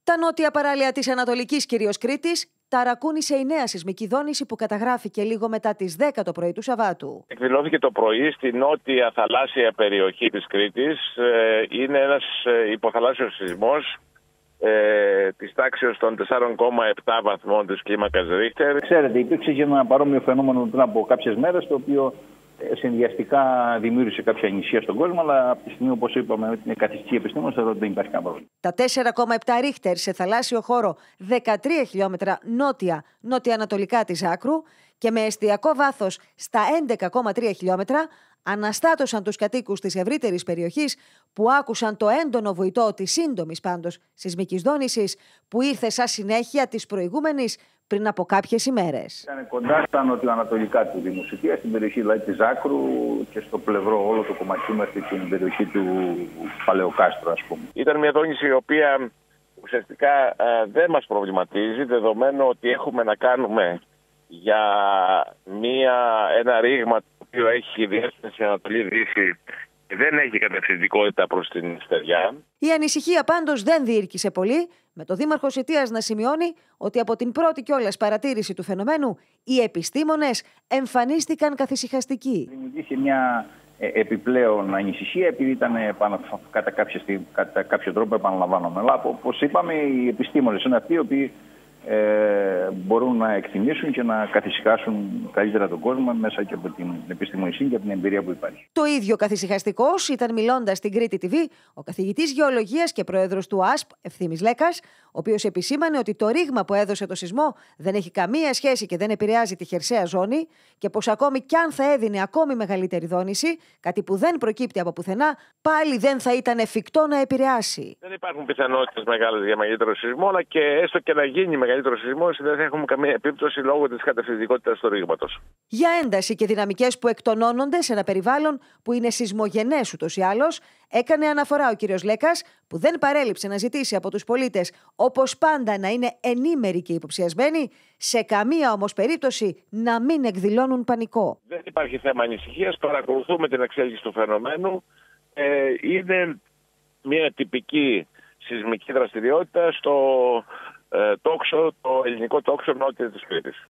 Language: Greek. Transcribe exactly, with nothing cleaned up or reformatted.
Τα νότια παράλια της Ανατολικής κυρίως Κρήτης ταρακούνησε η νέα σεισμική δόνηση που καταγράφηκε λίγο μετά τις δέκα το πρωί του Σαββάτου. Εκδηλώθηκε το πρωί στη νότια θαλάσσια περιοχή της Κρήτης. Είναι ένας υποθαλάσσιος σεισμός ε, της τάξης των τεσσάρων κόμμα επτά βαθμών της κλίμακας Ρίχτερ. Ξέρετε, υπήρξε και ένα παρόμοιο φαινόμενο πριν από κάποιες μέρες, το οποίο συνδυαστικά δημιούργησε κάποια ανησυχία στον κόσμο, αλλά από τη στιγμή, όπως είπαμε, ότι είναι καθιστικοί επιστήμονες, θεωρώ ότι δεν υπάρχει κανένα πρόβλημα. Τα τέσσερα κόμμα επτά ρίχτερ σε θαλάσσιο χώρο δεκατρία χιλιόμετρα νότια-νότια-ανατολικά της Άκρου και με εστιακό βάθος στα έντεκα κόμμα τρία χιλιόμετρα αναστάτωσαν τους κατοίκους της ευρύτερης περιοχής που άκουσαν το έντονο βουητό της σύντομης πάντως σεισμικής δόνησης που ήρθε σαν συνέχεια της προηγούμενης πριν από κάποιες ημέρες. Ήταν κοντά στα νοτιοανατολικά του Δήμου Σιτίας, στην περιοχή δηλαδή της Άκρου και στο πλευρό όλο το κομματιού μέχρι την περιοχή του Παλαιοκάστρου, ας πούμε. Ήταν μια δόνηση η οποία ουσιαστικά ε, δεν μας προβληματίζει, δεδομένου ότι έχουμε να κάνουμε για μια, ένα ρήγμα το οποίο έχει διεύθυνση Ανατολή-Δύση και δεν έχει κατευθυντικότητα προς την στεριά. Η ανησυχία πάντως δεν διήρκησε πολύ, με το Δήμαρχο Σιτίας να σημειώνει ότι από την πρώτη κιόλας παρατήρηση του φαινομένου οι επιστήμονες εμφανίστηκαν καθησυχαστικοί. Δημιουργήθηκε μια ε, επιπλέον ανησυχία επειδή ήταν πάνω, κατά, κάποια, κατά κάποιο τρόπο επαναλαμβάνομαι. Αλλά όπως είπαμε, οι επιστήμονες είναι αυτοί οι οποίοι Ε, μπορούν να εκτιμήσουν και να καθησυχάσουν καλύτερα τον κόσμο μέσα και από την επιστημονική και από την εμπειρία που υπάρχει. Το ίδιο καθησυχαστικός ήταν, μιλώντας στην Κρήτη τι βι, ο καθηγητής Γεωλογίας και πρόεδρος του ΑΣΠ, Ευθύμης Λέκας, ο οποίος επισήμανε ότι το ρήγμα που έδωσε το σεισμό δεν έχει καμία σχέση και δεν επηρεάζει τη χερσαία ζώνη και πως ακόμη κι αν θα έδινε ακόμη μεγαλύτερη δόνηση, κάτι που δεν προκύπτει από πουθενά, πάλι δεν θα ήταν εφικτό να επηρεάσει. Δεν υπάρχουν πιθανότητες μεγάλες για μεγαλύτερο σεισμό, αλλά και έστω και να γίνει μεγαλύτερο σεισμός, δεν θα έχουμε καμία επίπτωση λόγω της κατευθυντικότητας του ρήγματος. Για ένταση και δυναμικές που εκτονώνονται σε ένα περιβάλλον που είναι σεισμογενές ούτως ή άλλως, έκανε αναφορά ο κύριος Λέκας, που δεν παρέλειψε να ζητήσει από τους πολίτες, όπως πάντα, να είναι ενήμεροι και υποψιασμένοι, σε καμία όμως περίπτωση να μην εκδηλώνουν πανικό. Δεν υπάρχει θέμα ανησυχίας, παρακολουθούμε την εξέλιξη του φαινομένου. Ε, είναι μια τυπική σεισμική δραστηριότητα στο ε, τόξο, το ελληνικό τόξο νότια της Κρήτης.